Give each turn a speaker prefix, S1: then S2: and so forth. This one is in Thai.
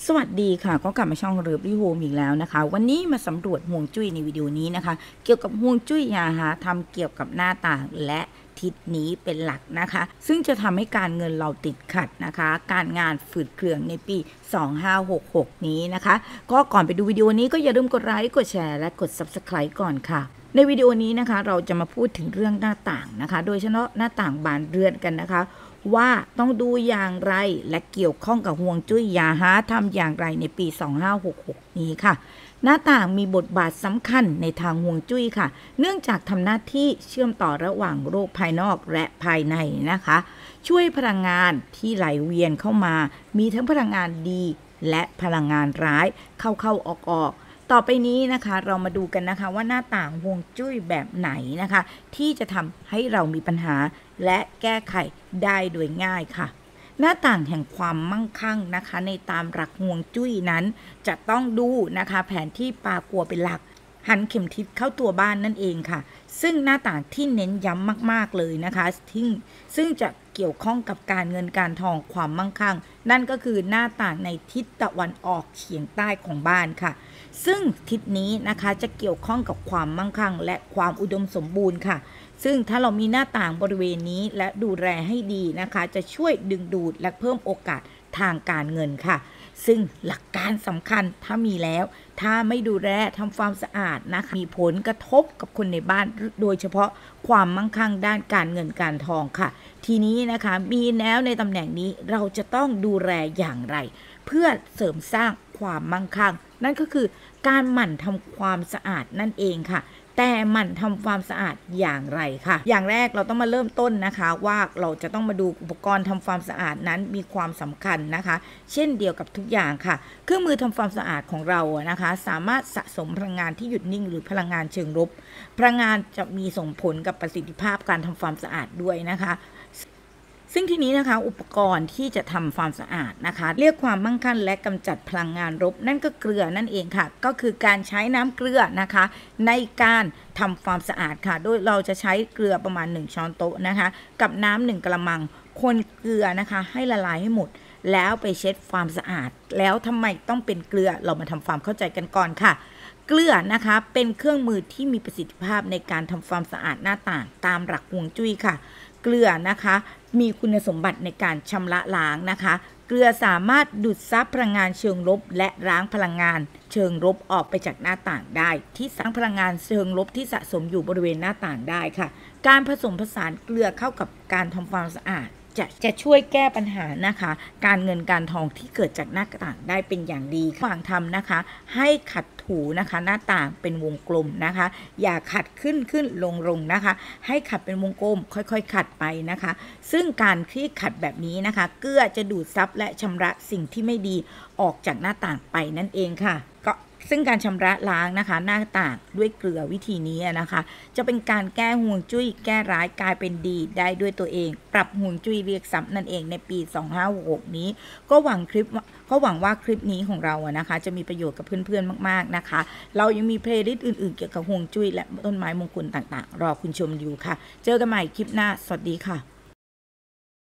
S1: สวัสดีค่ะก็กลับมาช่องเลิฟลี่โฮมอีกแล้วนะคะวันนี้มาสำรวจฮวงจุ้ยในวิดีโอนี้นะคะเกี่ยวกับฮวงจุ้ยทำเกี่ยวกับหน้าต่างและทิศนี้เป็นหลักนะคะซึ่งจะทำให้การเงินเราติดขัดนะคะการงานฝืดเคืองในปี2566นี้นะคะก็ก่อนไปดูวิดีโอนี้ก็อย่าลืมกดไลค์กดแชร์และกด Subscribe ก่อนค่ะในวิดีโอนี้นะคะเราจะมาพูดถึงเรื่องหน้าต่างนะคะโดยเฉพาะหน้าต่างบานเรือนกันนะคะว่าต้องดูอย่างไรและเกี่ยวข้องกับฮวงจุ้ยทำอย่างไรในปี2566นี้ค่ะหน้าต่างมีบทบาทสำคัญในทางฮวงจุ้ยค่ะเนื่องจากทำหน้าที่เชื่อมต่อระหว่างโลกภายนอกและภายในนะคะช่วยพลังงานที่ไหลเวียนเข้ามามีทั้งพลังงานดีและพลังงานร้ายเข้าออกต่อไปนี้นะคะเรามาดูกันนะคะว่าหน้าต่างฮวงจุ้ยแบบไหนนะคะที่จะทำให้เรามีปัญหาและแก้ไขได้โดยง่ายค่ะหน้าต่างแห่งความมั่งคั่งนะคะในตามหลักฮวงจุ้ยนั้นจะต้องดูนะคะแผนที่ปากัวเป็นหลักหันเข็มทิศเข้าตัวบ้านนั่นเองค่ะซึ่งหน้าต่างที่เน้นย้ำมากๆเลยนะคะซึ่งจะเกี่ยวข้องกับการเงินการทองความมั่งคั่งนั่นก็คือหน้าต่างในทิศตะวันออกเฉียงใต้ของบ้านค่ะซึ่งทิศนี้นะคะจะเกี่ยวข้องกับความมั่งคั่งและความอุดมสมบูรณ์ค่ะซึ่งถ้าเรามีหน้าต่างบริเวณนี้และดูแลให้ดีนะคะจะช่วยดึงดูดและเพิ่มโอกาสทางการเงินค่ะซึ่งหลักการสำคัญถ้ามีแล้วถ้าไม่ดูแลทำความสะอาดนะคะมีผลกระทบกับคนในบ้านโดยเฉพาะความมั่งคั่งด้านการเงินการทองค่ะทีนี้นะคะมีแล้วในตำแหน่งนี้เราจะต้องดูแลอย่างไรเพื่อเสริมสร้างความมั่งคั่งนั่นก็คือการหมั่นทำความสะอาดนั่นเองค่ะแต่หมั่นทำความสะอาดอย่างไรค่ะอย่างแรกเราต้องมาเริ่มต้นนะคะว่าเราจะต้องมาดูอุปกรณ์ทำความสะอาดนั้นมีความสำคัญนะคะเช่นเดียวกับทุกอย่างค่ะเครื่องมือทำความสะอาดของเรานะคะสามารถสะสมพลังงานที่หยุดนิ่งหรือพลังงานเชิงลบพลังงานจะมีส่งผลกับประสิทธิภาพการทำความสะอาดด้วยนะคะซึ่งทีนี้นะคะอุปกรณ์ที่จะทำความสะอาดนะคะเรียกความมั่งคั่งและกำจัดพลังงานลบนั่นก็เกลือนั่นเองค่ะก็คือการใช้น้ำเกลือนะคะในการทำความสะอาดค่ะโดยเราจะใช้เกลือประมาณ1ช้อนโต๊ะนะคะกับน้ำ1กระมังคนเกลือนะคะให้ละลายให้หมดแล้วไปเช็ดความสะอาดแล้วทำไมต้องเป็นเกลือเรามาทำความเข้าใจกันก่อนค่ะเกลือนะคะเป็นเครื่องมือที่มีประสิทธิภาพในการทำความสะอาดหน้าต่างตามหลักฮวงจุ้ยค่ะเกลือนะคะมีคุณสมบัติในการชำระล้างนะคะเกลือสามารถดูดซับพลังงานเชิงลบและล้างพลังงานเชิงลบออกไปจากหน้าต่างได้ที่สร้างพลังงานเชิงลบที่สะสมอยู่บริเวณหน้าต่างได้ค่ะการผสมผสานเกลือเข้ากับการทำความสะอาดจะช่วยแก้ปัญหานะคะการเงินการทองที่เกิดจากหน้าต่างได้เป็นอย่างดีระหว่างทำนะคะให้ขัดถูนะคะหน้าต่างเป็นวงกลมนะคะอย่าขัดขึ้นลงนะคะให้ขัดเป็นวงกลมค่อยๆขัดไปนะคะซึ่งการที่ขัดแบบนี้นะคะเกลือจะดูดซับและชำระสิ่งที่ไม่ดีออกจากหน้าต่างไปนั่นเองค่ะซึ่งการชำระล้างนะคะหน้าต่างด้วยเกลือวิธีนี้นะคะจะเป็นการแก้ฮวงจุ้ยแก้ร้ายกลายเป็นดีได้ด้วยตัวเองปรับฮวงจุ้ยเรียกทรัพย์นั่นเองในปี2566นี้ก็หวังว่าคลิปนี้ของเรานะคะจะมีประโยชน์กับเพื่อนๆมากๆนะคะเรายังมีเพลย์ลิสต์อื่นๆเกี่ยวกับฮวงจุ้ยและต้นไม้มงคลต่างๆรอคุณชมอยู่ค่ะเจอกันใหม่คลิปหน้าสวัสดีค่ะ